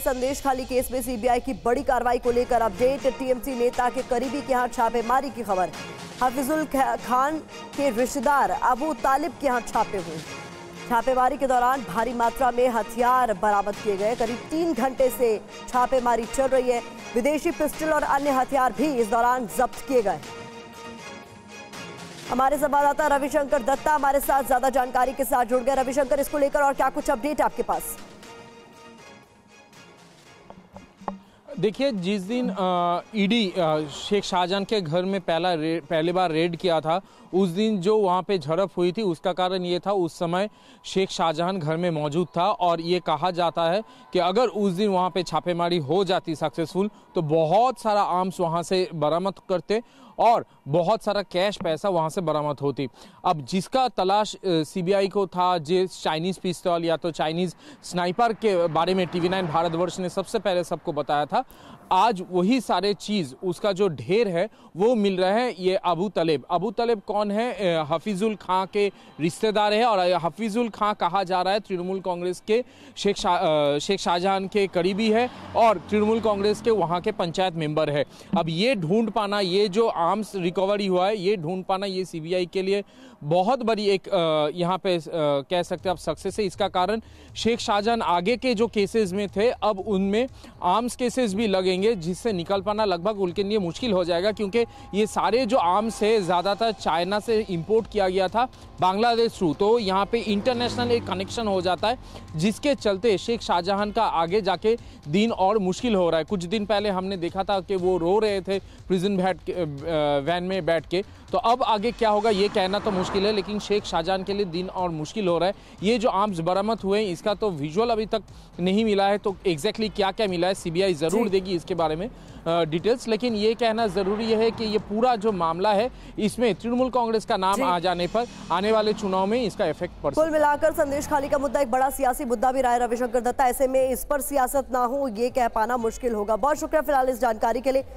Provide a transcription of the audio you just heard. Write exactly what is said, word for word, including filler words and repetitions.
संदेश खाली केस में सीबीआई की बड़ी कार्रवाई को लेकर अपडेट। टीएमसी नेता के करीबी के यहां छापेमारी की खबर। हफीजुल खान के रिश्तेदार अबू तालिब के यहां छापे हुए। छापेमारी के दौरान भारी मात्रा में हथियार बरामद किए गए। करीब तीन घंटे से छापेमारी चल रही है। विदेशी पिस्टल और अन्य हथियार भी इस दौरान जब्त किए गए। हमारे संवाददाता रविशंकर दत्ता हमारे साथ ज्यादा जानकारी के साथ जुड़ गए। रविशंकर, इसको लेकर और क्या कुछ अपडेट आपके पास? देखिए, जिस दिन ईडी शेख शाहजहां के घर में पहला पहली बार रेड किया था, उस दिन जो वहाँ पे झड़प हुई थी उसका कारण ये था, उस समय शेख शाहजहां घर में मौजूद था और ये कहा जाता है कि अगर उस दिन वहाँ पे छापेमारी हो जाती सक्सेसफुल तो बहुत सारा आर्म्स वहाँ से बरामद करते और बहुत सारा कैश पैसा वहाँ से बरामद होती। अब जिसका तलाश सीबीआई को था, जिस चाइनीज़ पिस्तौल या तो चाइनीज़ स्नाइपर के बारे में टीवी नाइन भारतवर्ष ने सबसे पहले सबको बताया था, आज वही सारे चीज़ उसका जो ढेर है वो मिल रहा है। ये अबू तलेब अबू तलेब कौन है? हफीजुल खां के रिश्तेदार है और हफीजुल खां कहा जा रहा है तृणमूल कांग्रेस के शेख शाह शेख शाहजहां के करीबी है और तृणमूल कांग्रेस के वहाँ के पंचायत मेंबर है। अब ये ढूंढ पाना, ये जो आर्म्स रिकवरी हुआ है, ये ढूंढ पाना ये सीबीआई के लिए बहुत बड़ी एक यहाँ पे कह सकते हैं आप सक्सेस है। इसका कारण शेख शाहजहां आगे के जो केसेस में थे, अब उनमें आर्म्स केसेस भी लगेंगे, जिससे निकल पाना लगभग उनके लिए मुश्किल हो जाएगा, क्योंकि ये सारे जो आर्म्स है ज़्यादातर चाइना से इंपोर्ट किया गया था बांग्लादेश थ्रू। तो यहाँ पे इंटरनेशनल एक कनेक्शन हो जाता है, जिसके चलते शेख शाहजहां का आगे जाके दिन और मुश्किल हो रहा है। कुछ दिन पहले हमने देखा था कि वो रो रहे थे प्रिजन वैन में बैठ के, तो अब आगे क्या होगा ये कहना तो मुश्किल है, लेकिन शेख शाहजहां के लिए दिन और मुश्किल हो रहा है। ये जो आर्म्स बरामद हुए हैं इसका तो विजुअल अभी तक नहीं मिला है, तो एग्जैक्टली क्या क्या मिला है सीबीआई ज़रूर देगी इसके बारे में डिटेल्स। लेकिन ये कहना ज़रूरी है कि ये पूरा जो मामला है इसमें तृणमूल कांग्रेस का नाम आ जाने पर आने वाले चुनाव में इसका इफेक्ट पड़ सकता है। कुल मिलाकर संदेश खाली का मुद्दा एक बड़ा सियासी मुद्दा भी रहा है रविशंकर दत्ता। ऐसे में इस पर सियासत ना हो ये कह पाना मुश्किल होगा। बहुत शुक्रिया फिलहाल इस जानकारी के लिए।